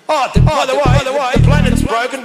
By the way, the planet's broken.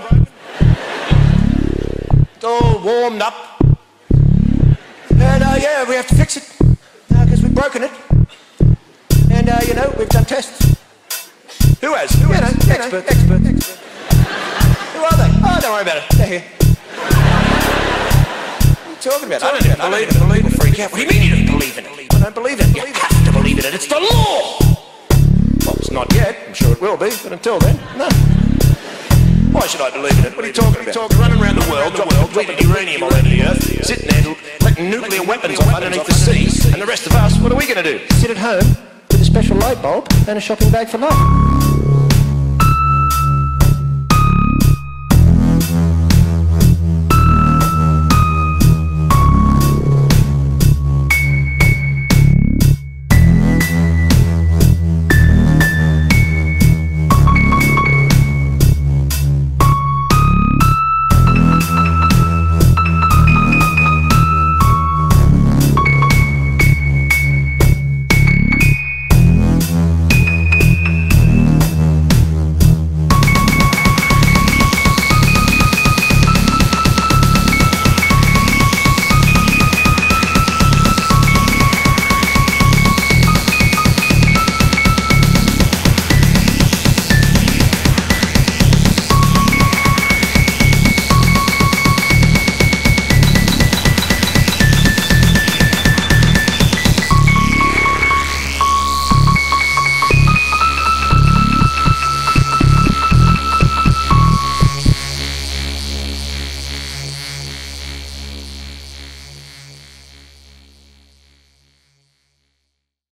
It's all warmed up. And, yeah, we have to fix it. Because we've broken it. And, you know, we've done tests. Who has? Experts. Who are they? Oh, don't worry about it. They're here. What are you talking about? I don't even believe it. Freak out. What do you mean you don't believe in it? I don't believe in it. You have to believe in it. It's the law. Well, it's not yet. I'm sure it will be. But until then, no. Why should I believe in it? What are you talking about? Running around the world, dropping uranium all over the earth, sitting there letting nuclear weapons off underneath the sea, and the rest of us, what are we going to do? Sit at home with a special light bulb and a shopping bag for life.